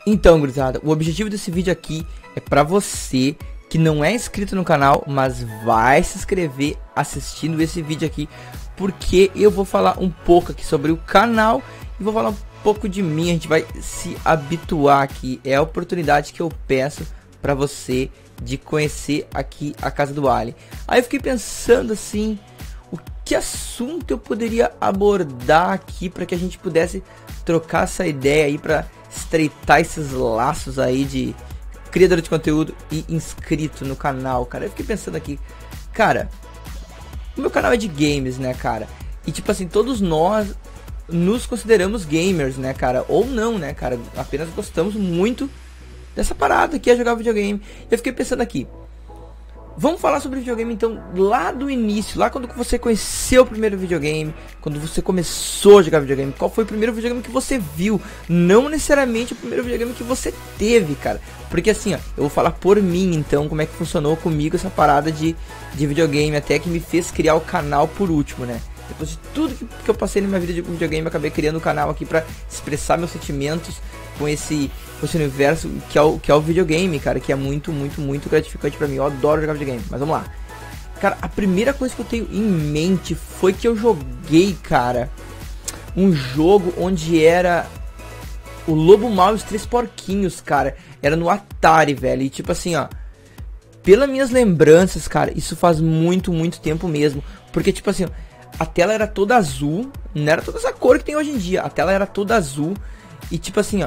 Então, gurizada, o objetivo desse vídeo aqui é pra você que não é inscrito no canal, mas vai se inscrever assistindo esse vídeo aqui, porque eu vou falar um pouco aqui sobre o canal e vou falar um pouco de mim. A gente vai se habituar aqui, é a oportunidade que eu peço pra você de conhecer aqui a casa do Ali. Aí eu fiquei pensando assim, o que assunto eu poderia abordar aqui para que a gente pudesse trocar essa ideia aí, pra estreitar esses laços aí de criador de conteúdo e inscrito no canal, cara. Eu fiquei pensando aqui, cara, o meu canal é de games, né, cara? E tipo assim, todos nós nos consideramos gamers, né, cara? Ou não, né, cara? Apenas gostamos muito dessa parada que é jogar videogame. Eu fiquei pensando aqui, vamos falar sobre videogame então lá do início, lá quando você conheceu o primeiro videogame, quando você começou a jogar videogame, qual foi o primeiro videogame que você viu, não necessariamente o primeiro videogame que você teve, cara, porque assim, ó, eu vou falar por mim então, como é que funcionou comigo essa parada de videogame, até que me fez criar o canal por último, né, depois de tudo que eu passei na minha vida de videogame, eu acabei criando um canal aqui pra expressar meus sentimentos com esse universo que é o videogame, cara, que é muito gratificante pra mim. Eu adoro jogar videogame, mas vamos lá. Cara, a primeira coisa que eu tenho em mente foi que eu joguei, cara, um jogo onde era o Lobo Mau e os Três Porquinhos, cara. Era no Atari, velho, e tipo assim, ó, pelas minhas lembranças, cara, isso faz muito tempo mesmo, porque tipo assim, ó, a tela era toda azul, não era toda essa cor que tem hoje em dia, a tela era toda azul, e tipo assim, ó,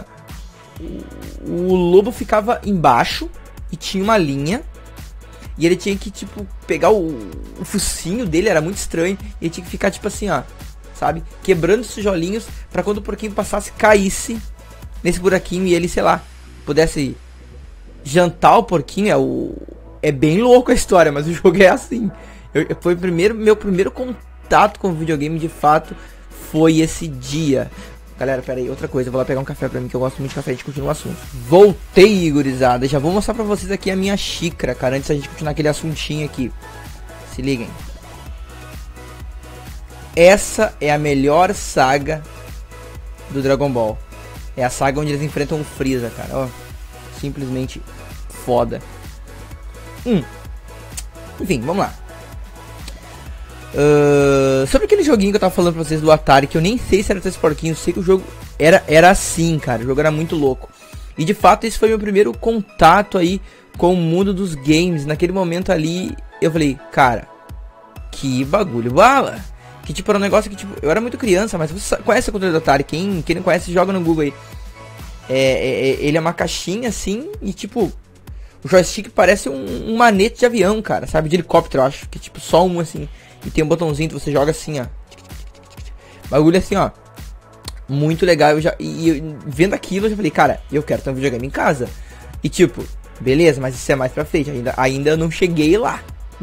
o lobo ficava embaixo e tinha uma linha, e ele tinha que, tipo, pegar o focinho dele, era muito estranho, e ele tinha que ficar, tipo assim, ó, sabe, quebrando os tijolinhos pra quando o porquinho passasse, caísse nesse buraquinho e ele, sei lá, pudesse jantar o porquinho. É bem louco a história, mas o jogo é assim. Foi meu primeiro contato com o videogame, de fato, foi esse dia. Galera, pera aí, outra coisa, eu vou lá pegar um café pra mim, que eu gosto muito de café, a gente continua o assunto. Voltei, gurizada, já vou mostrar pra vocês aqui a minha xícara, cara, antes da gente continuar aquele assuntinho aqui. Se liguem. Essa é a melhor saga do Dragon Ball. É a saga onde eles enfrentam o Freeza, cara, ó. Simplesmente foda. Enfim, vamos lá. Sobre aquele joguinho que eu tava falando pra vocês do Atari, que eu nem sei se era Três Porquinhos, sei que o jogo era assim, cara, o jogo era muito louco. E de fato esse foi meu primeiro contato aí com o mundo dos games. Naquele momento ali eu falei, cara, que bagulho bala. Que tipo, era um negócio que tipo, eu era muito criança, mas você conhece o controle do Atari? Quem não conhece, joga no Google aí. Ele é uma caixinha assim e tipo, o joystick parece um manete de avião, cara, sabe, de helicóptero, eu acho, que tipo, só um assim. E tem um botãozinho que você joga assim, ó. Bagulho assim, ó. Muito legal. Eu vendo aquilo, eu já falei, cara, eu quero ter um videogame em casa. E tipo, beleza, mas isso é mais pra frente. Ainda não cheguei lá.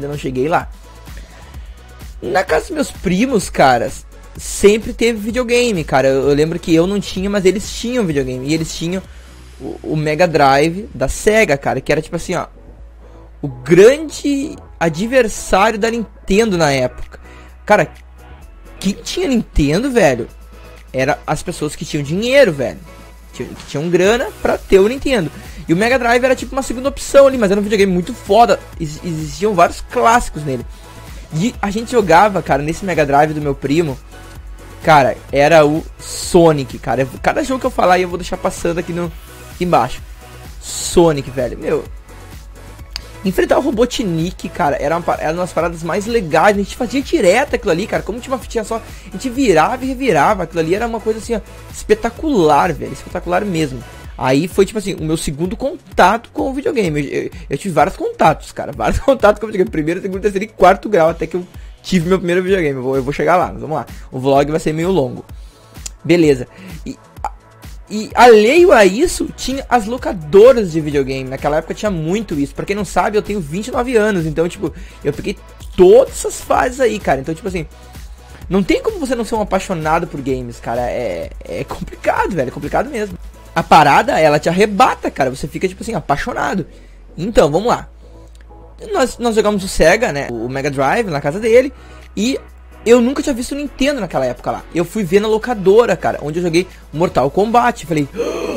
Na casa dos meus primos, cara, sempre teve videogame, cara. Eu lembro que eu não tinha, mas eles tinham videogame. E eles tinham o Mega Drive da Sega, cara. Que era tipo assim, ó, o grande adversário da Nintendo na época. Cara, quem tinha Nintendo, velho, era as pessoas que tinham dinheiro, velho, que tinham grana pra ter o Nintendo. E o Mega Drive era tipo uma segunda opção ali, mas era um videogame muito foda. Existiam vários clássicos nele. E a gente jogava, cara, nesse Mega Drive do meu primo, cara, era o Sonic, cara. Cada jogo que eu falar aí eu vou deixar passando aqui embaixo. Sonic, velho, meu. Enfrentar o Robotnik, cara, era uma das paradas mais legais. A gente fazia direto aquilo ali, cara. Como tinha uma fitinha só, a gente virava e revirava. Aquilo ali era uma coisa assim, ó, espetacular, velho. Espetacular mesmo. Aí foi tipo assim, o meu segundo contato com o videogame. Eu tive vários contatos, cara. Vários contatos com o videogame. Primeiro, segundo, terceiro e quarto grau. Até que eu tive meu primeiro videogame. Eu vou chegar lá, mas vamos lá. O vlog vai ser meio longo. Beleza. E alheio a isso, tinha as locadoras de videogame. Naquela época tinha muito isso. Pra quem não sabe, eu tenho 29 anos. Então, tipo, eu peguei todas essas fases aí, cara. Então, tipo assim, não tem como você não ser um apaixonado por games, cara. É complicado, velho. É complicado mesmo. A parada, ela te arrebata, cara. Você fica, tipo assim, apaixonado. Então, vamos lá. Nós jogamos o Sega, né? O Mega Drive na casa dele. E eu nunca tinha visto o Nintendo naquela época lá. Eu fui ver na locadora, cara, onde eu joguei Mortal Kombat. Falei,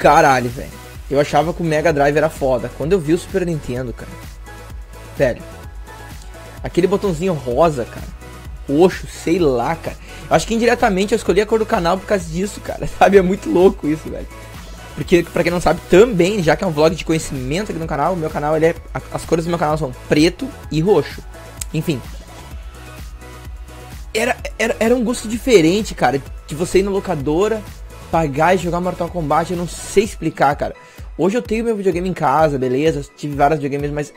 Caralho, velho. Eu achava que o Mega Drive era foda. Quando eu vi o Super Nintendo, cara. Velho. Aquele botãozinho rosa, cara. Roxo, sei lá, cara. Eu acho que indiretamente eu escolhi a cor do canal por causa disso, cara. Sabe? É muito louco isso, velho. Porque, pra quem não sabe, também, já que é um vlog de conhecimento aqui no canal, o meu canal, ele é... As cores do meu canal são preto e roxo. Enfim. Era um gosto diferente, cara. De você ir na locadora, pagar e jogar Mortal Kombat. Eu não sei explicar, cara. Hoje eu tenho meu videogame em casa, beleza. Tive vários videogames, mas...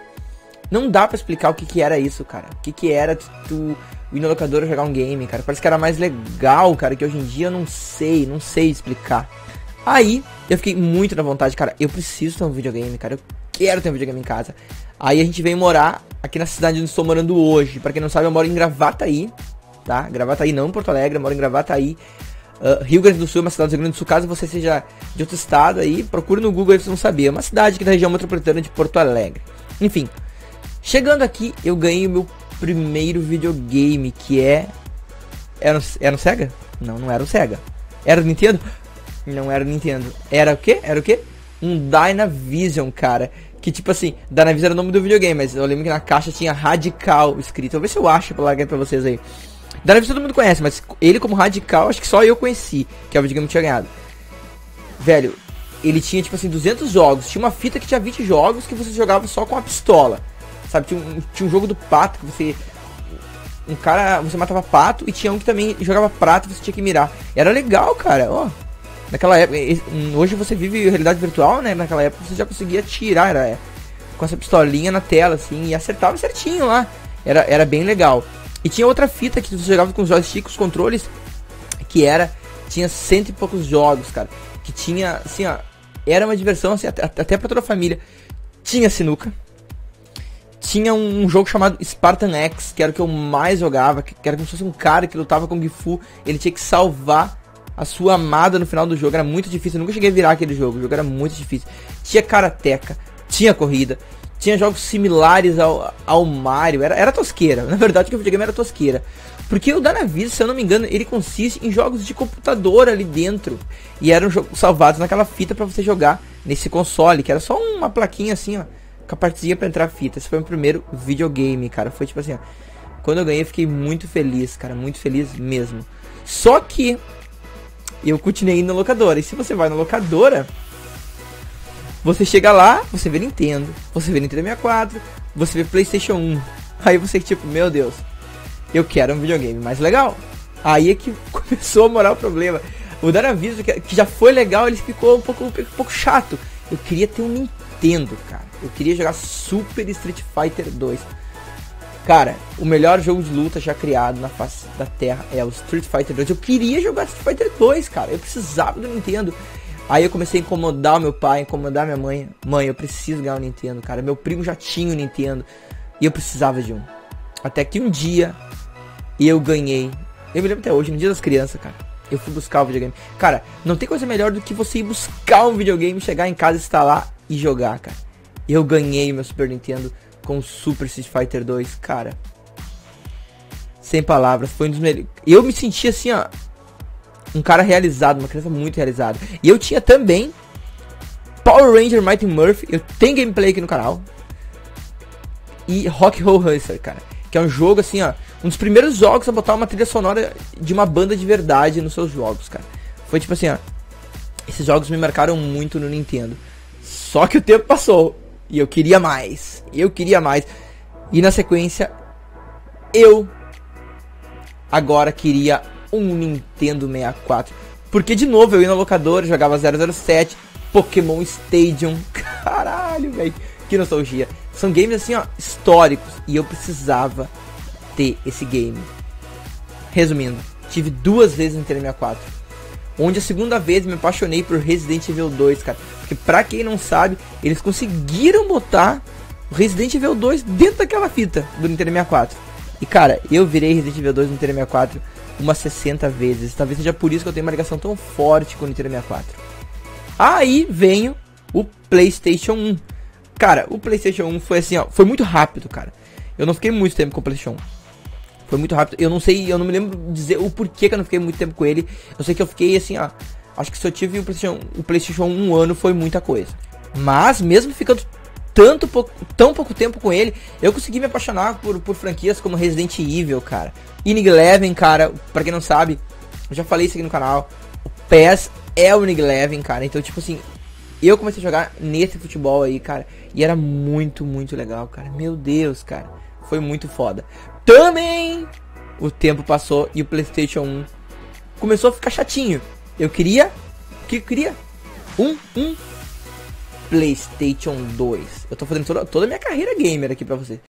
Não dá pra explicar o que era isso, cara. O que era tu ir na locadora jogar um game, cara. Parece que era mais legal, cara, que hoje em dia eu não sei explicar. Aí, eu fiquei muito na vontade, cara. Eu preciso ter um videogame, cara. Eu quero ter um videogame em casa. Aí a gente veio morar aqui na cidade onde estou morando hoje. Pra quem não sabe, eu moro em Gravataí, tá? Gravataí, não em Porto Alegre, eu moro em Gravataí. Rio Grande do Sul é uma cidade do Rio Grande do Sul. Caso você seja de outro estado aí, procure no Google aí pra você não saber. É uma cidade aqui da região metropolitana de Porto Alegre. Enfim, chegando aqui, eu ganhei o meu primeiro videogame, que é... Era um Sega? Não, não era o Sega. Era o Nintendo? Não era o Nintendo. Era o quê? Era o quê? Um Dynavision, cara. Que tipo assim, Dynavision era o nome do videogame, mas eu lembro que na caixa tinha Radical escrito. Vou ver se eu acho pra largar pra vocês aí. Dynavision todo mundo conhece, mas ele como Radical, acho que só eu conheci, que é o videogame que tinha ganhado. Velho, ele tinha tipo assim, 200 jogos. Tinha uma fita que tinha 20 jogos que você jogava só com a pistola. Sabe, tinha um jogo do pato que você... Um cara, você matava pato, e tinha um que também jogava prato e você tinha que mirar. Era legal, cara, ó. Naquela época, hoje você vive realidade virtual, né? Naquela época você já conseguia tirar, com essa pistolinha na tela, assim, e acertava certinho lá. Era bem legal. E tinha outra fita que você jogava com os joysticks, os controles, que tinha 100 e poucos jogos, cara. Que tinha, assim, ó, era uma diversão, assim, até pra toda a família. Tinha sinuca. Tinha um jogo chamado Spartan X, que era o que eu mais jogava, que era como se fosse um cara que lutava com Gifu. Ele tinha que salvar a sua amada no final do jogo. Era muito difícil, eu nunca cheguei a virar aquele jogo. O jogo era muito difícil. Tinha karateka, tinha corrida, tinha jogos similares ao Mario. Era tosqueira, na verdade que o videogame era tosqueira. Porque o Dynavision, se eu não me engano, ele consiste em jogos de computador ali dentro. E eram jogos salvados naquela fita pra você jogar nesse console, que era só uma plaquinha assim, ó, com a partezinha pra entrar a fita. Esse foi o meu primeiro videogame, cara. Foi tipo assim, ó, quando eu ganhei eu fiquei muito feliz, cara, muito feliz mesmo. Só que eu continuei indo na locadora. E se você vai na locadora, você chega lá, você vê Nintendo, você vê Nintendo 64, você vê PlayStation 1. Aí você tipo, meu Deus, eu quero um videogame mais legal. Aí é que começou a morar o problema. O Dynavision, que já foi legal, ele ficou um pouco chato. Eu queria ter um Nintendo, cara. Eu queria jogar Super Street Fighter 2. Cara, o melhor jogo de luta já criado na face da Terra é o Street Fighter 2. Eu queria jogar Street Fighter 2, cara. Eu precisava do Nintendo. Aí eu comecei a incomodar o meu pai, incomodar minha mãe. Mãe, eu preciso ganhar um Nintendo, cara. Meu primo já tinha um Nintendo e eu precisava de um. Até que um dia eu ganhei. Eu me lembro até hoje, no Dia das Crianças, cara. Eu fui buscar o videogame. Cara, não tem coisa melhor do que você ir buscar um videogame, chegar em casa, instalar e jogar, cara. Eu ganhei meu Super Nintendo com o Super Street Fighter 2, cara. Sem palavras, foi um dos melhores. Eu me senti assim, ó, um cara realizado, uma criança muito realizada. E eu tinha também Power Ranger Mighty Murphy, eu tenho gameplay aqui no canal. E Rock Ho Racer, cara, que é um jogo assim, ó, um dos primeiros jogos a botar uma trilha sonora de uma banda de verdade nos seus jogos, cara. Foi tipo assim, ó, esses jogos me marcaram muito no Nintendo. Só que o tempo passou e eu queria mais. E na sequência, eu agora queria um Nintendo 64. Porque de novo eu ia na locadora, jogava 007, Pokémon Stadium. Caralho, velho, que nostalgia. São games assim, ó, históricos. E eu precisava ter esse game. Resumindo, tive 2 vezes Nintendo 64. Onde a segunda vez me apaixonei por Resident Evil 2, cara. Porque pra quem não sabe, eles conseguiram botar o Resident Evil 2 dentro daquela fita do Nintendo 64. E cara, eu virei Resident Evil 2 no Nintendo 64 umas 60 vezes. Talvez seja por isso que eu tenho uma ligação tão forte com o Nintendo 64. Aí vem o PlayStation 1. Cara, o PlayStation 1 foi assim, ó, foi muito rápido, cara. Eu não fiquei muito tempo com o PlayStation 1. Foi muito rápido. Eu não sei, eu não me lembro dizer o porquê que eu não fiquei muito tempo com ele. Eu sei que eu fiquei assim, ó, Acho que se eu tive o PlayStation 1 ano foi muita coisa. Mas mesmo ficando tão pouco tempo com ele, eu consegui me apaixonar por franquias como Resident Evil, cara. Inning Eleven, cara, pra quem não sabe, eu já falei isso aqui no canal. O PES é o Inning Eleven, cara. Então, tipo assim, eu comecei a jogar nesse futebol aí, cara. E era muito, muito legal, cara. Meu Deus, cara. Foi muito foda. Também o tempo passou e o PlayStation 1 começou a ficar chatinho. Eu queria... O que eu queria? PlayStation 2. Eu tô fazendo toda a minha carreira gamer aqui pra você.